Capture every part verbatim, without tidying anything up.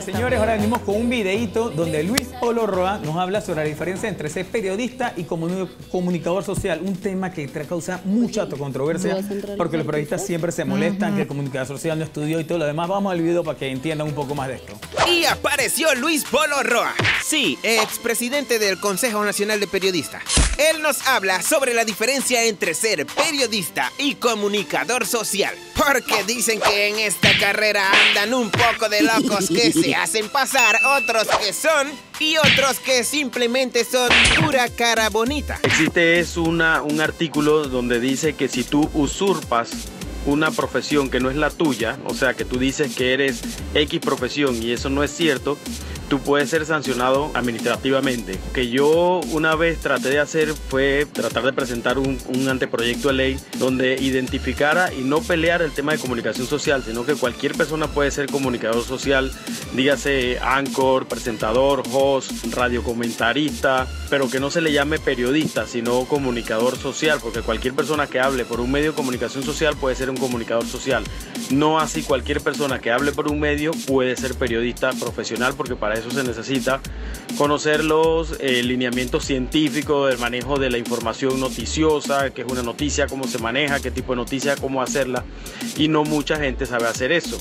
Señores, ahora venimos con un videíto donde Luis Polo Roa nos habla sobre la diferencia entre ser periodista y comunicador social. Un tema que causa mucha controversia porque los periodistas siempre se molestan uh-huh. que el comunicador social no estudió y todo lo demás. Vamos al video para que entiendan un poco más de esto. Y apareció Luis Polo Roa, sí, expresidente del Consejo Nacional de Periodistas. Él nos habla sobre la diferencia entre ser periodista y comunicador social. Porque dicen que en esta carrera andan un poco de locos que se hacen pasar, otros que son y otros que simplemente son pura cara bonita. Existe es una, un artículo donde dice que si tú usurpas una profesión que no es la tuya, o sea que tú dices que eres X profesión y eso no es cierto, tú puedes ser sancionado administrativamente. Lo que yo una vez traté de hacer fue tratar de presentar un, un anteproyecto de ley donde identificara y no pelear el tema de comunicación social, sino que cualquier persona puede ser comunicador social, dígase anchor, presentador, host, radiocomentarista, pero que no se le llame periodista, sino comunicador social, porque cualquier persona que hable por un medio de comunicación social puede ser un comunicador social. No así cualquier persona que hable por un medio puede ser periodista profesional, porque para eso se necesita conocer los eh, lineamientos científicos del manejo de la información noticiosa, qué es una noticia, cómo se maneja, qué tipo de noticia, cómo hacerla, y no mucha gente sabe hacer eso.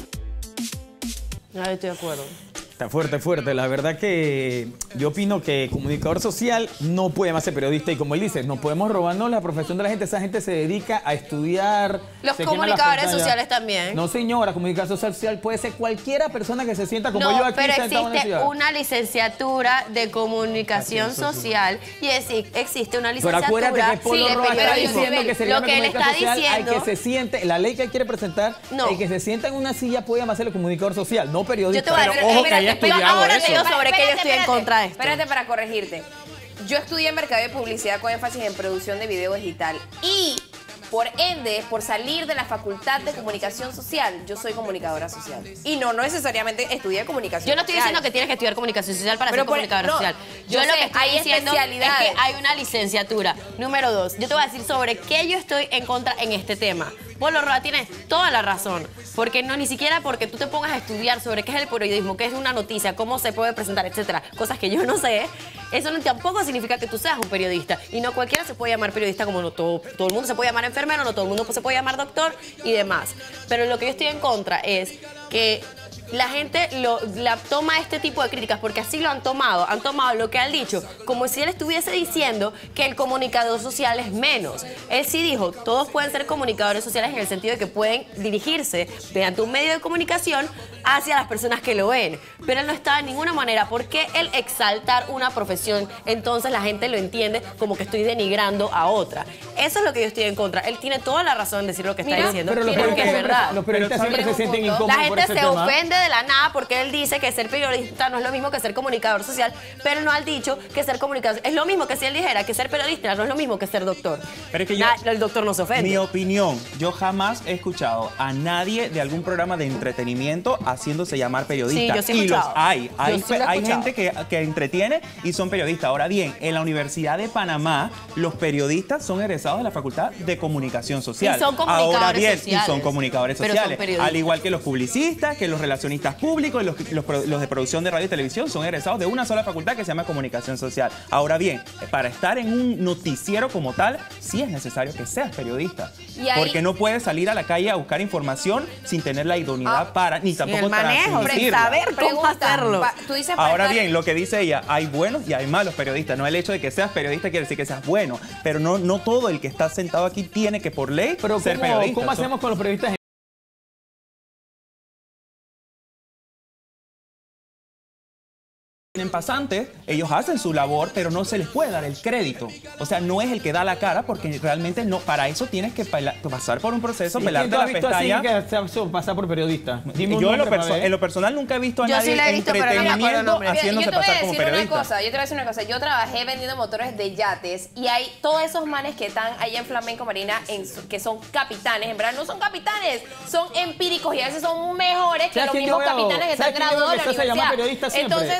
No, estoy de acuerdo. Está fuerte, fuerte. La verdad que yo opino que comunicador social no puede más ser periodista y como él dice, no podemos robarnos la profesión de la gente. Esa gente se dedica a estudiar. Los comunicadores sociales también. No, señora, comunicador social puede ser cualquiera persona que se sienta como no, yo aquí. Pero existe una licenciatura de comunicación social y es, existe una licenciatura. Pero acuérdate que Polo sí, Roa está diciendo que se lo que él está social, diciendo. Hay que se siente, la ley que él quiere presentar, no. el que se sienta en una silla puede más ser el comunicador social, no periodista. Yo te voy a pero ojo que haya estudiado ahora eso. te digo sobre qué yo estoy en contra de esto. Espérate para corregirte. Yo estudié mercadeo y publicidad con énfasis en producción de video digital y por ende, por salir de la facultad de comunicación social, yo soy comunicadora social. Y no, no necesariamente estudié comunicación Yo no estoy social. diciendo que tienes que estudiar comunicación social para pero ser por, comunicadora no, social. Yo, yo lo sé, que estoy hay diciendo es que hay una licenciatura. Número dos, yo te voy a decir sobre qué yo estoy en contra en este tema. Polo Roa tiene toda la razón, porque no ni siquiera porque tú te pongas a estudiar sobre qué es el periodismo, qué es una noticia, cómo se puede presentar, etcétera, cosas que yo no sé, eso no, tampoco significa que tú seas un periodista. Y no cualquiera se puede llamar periodista, como no todo, todo el mundo se puede llamar enfermero, no todo el mundo se puede llamar doctor y demás. Pero lo que yo estoy en contra es que la gente lo, la toma este tipo de críticas porque así lo han tomado, han tomado lo que han dicho, como si él estuviese diciendo que el comunicador social es menos. Él sí dijo, todos pueden ser comunicadores sociales en el sentido de que pueden dirigirse mediante un medio de comunicación hacia las personas que lo ven, pero él no está de ninguna manera. ¿Por qué el exaltar una profesión? Entonces la gente lo entiende como que estoy denigrando a otra. Eso es lo que yo estoy en contra. Él tiene toda la razón en decir lo que está Mira, diciendo, pero los porque es verdad. Los periodistas siempre se sienten incómodos. La por gente ese se tema. ofende de la nada porque él dice que ser periodista no es lo mismo que ser comunicador social, pero no ha dicho que ser comunicador es lo mismo que si él dijera que ser periodista no es lo mismo que ser doctor. Pero es que yo, Na, el doctor no se ofende. Mi opinión, yo jamás he escuchado a nadie de algún programa de entretenimiento haciéndose llamar periodista. Sí, yo sí he y los escuchado. hay. Hay, Yo sí lo he hay escuchado. gente que, que entretiene y son periodistas. Ahora bien, en la Universidad de Panamá, los periodistas son egresados de la Facultad de Comunicación Social. Y son comunicadores Ahora bien, sociales. y son comunicadores Pero son sociales. periodistas. Al igual que los publicistas, que los relacionistas públicos, los, los, los de producción de radio y televisión son egresados de una sola facultad que se llama Comunicación Social. Ahora bien, para estar en un noticiero como tal, sí es necesario que seas periodista. Y ahí, porque no puedes salir a la calle a buscar información sin tener la idoneidad ah, para, ni tampoco el manejo, transmitirla. saber cómo pregunta, hacerlo. pa, tú dices Ahora estar... bien, lo que dice ella, hay buenos y hay malos periodistas. No el hecho de que seas periodista quiere decir que seas bueno, pero no, no todo el que está sentado aquí tiene que por ley Pero ser ¿cómo, periodista. ¿cómo hacemos con los periodistas En pasantes, ellos hacen su labor, pero no se les puede dar el crédito. O sea, no es el que da la cara, porque realmente no, para eso tienes que pela, pasar por un proceso, ¿Y pelarte quién tú has la visto pestaña. así que se ha pasado por periodista? Dime un Yo en lo, nombre para perso ver. en lo personal nunca he visto a Yo nadie sí la he en visto, pero no me acuerdo el entretenimiento nombre. Mira, haciéndose yo te voy a pasar como decir una periodista. cosa, yo te voy a decir una cosa. Yo trabajé vendiendo motores de yates y hay todos esos manes que están allá en Flamenco Marina en, que son capitanes. En verdad no son capitanes, son empíricos y a veces son mejores que los mismos capitanes que están graduados de la se llama universidad. periodista siempre? Entonces, Los fotógrafos.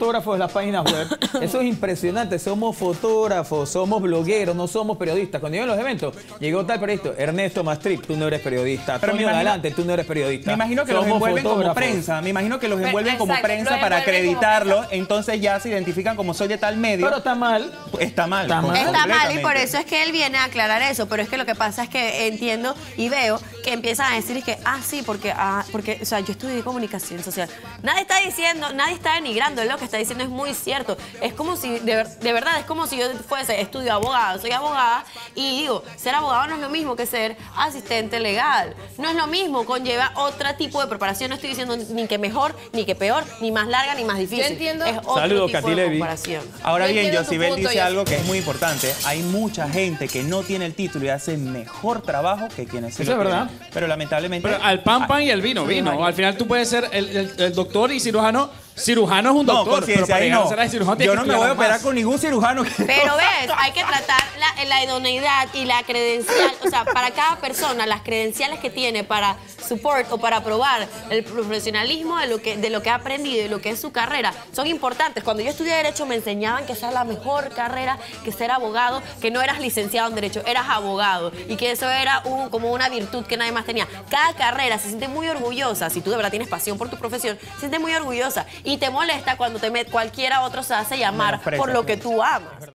fotógrafos de las páginas web. Eso es impresionante. Somos fotógrafos, somos blogueros, no somos periodistas. Cuando yo en los eventos, llegó tal periodista, Ernesto Maastricht, tú no eres periodista. Pero Antonio me imagino- Galante, tú no eres periodista. Me imagino que Somos los envuelven como fotógrafos. prensa. Me imagino que los Pero, envuelven como exacto, prensa los para envuelven como acreditarlo. prensa. Entonces ya se identifican como soy de tal medio. Pero está mal. está mal. Está mal. Está mal y completamente. por eso es que él viene a aclarar eso, pero es que lo que pasa es que entiendo y veo que empiezan a decir que, ah, sí, porque, ah, porque, o sea, yo estudié comunicación social. Nadie está diciendo, nadie está denigrando, él lo que está diciendo es muy cierto. Es como si, de, ver- de verdad, es como si yo fuese, estudio abogado, soy abogada y digo, ser abogado no es lo mismo que ser asistente legal. No es lo mismo, conlleva otro tipo de preparación. No estoy diciendo ni que mejor, ni que peor, ni más larga, ni más difícil. Yo entiendo- Es otro Saludos, tipo Katy de Levi. comparación. Ahora Yo bien, entiendo tu Yosibel punto, dice Yossi. algo que es muy importante. Hay mucha gente que no tiene el título y hace mejor trabajo que quienes sí Eso lo es tienen. verdad. Pero lamentablemente... Pero al pan, pan y el vino, vino. Al final tú puedes ser el, el- el doctor y cirujano. Cirujano es un No, doctor, pero conciencia, para ahí llegar no. a ser el cirujano Yo tienes no que me voy a estudiar operar más. con ningún cirujano. que- Pero ves, hay que tratar la, la idoneidad y la credencial, o sea, para cada persona, las credenciales que tiene para support o para probar el profesionalismo de lo que, de lo que ha aprendido y de lo que es su carrera, son importantes. Cuando yo estudié Derecho me enseñaban que esa era la mejor carrera, que ser abogado, que no eras licenciado en Derecho, eras abogado y que eso era un- como una virtud que nadie más tenía. Cada carrera se siente muy orgullosa, si tú de verdad tienes pasión por tu profesión, se siente muy orgullosa y te molesta cuando te met, cualquiera otro se hace llamar Menosprecia, por lo sí. que tú amas.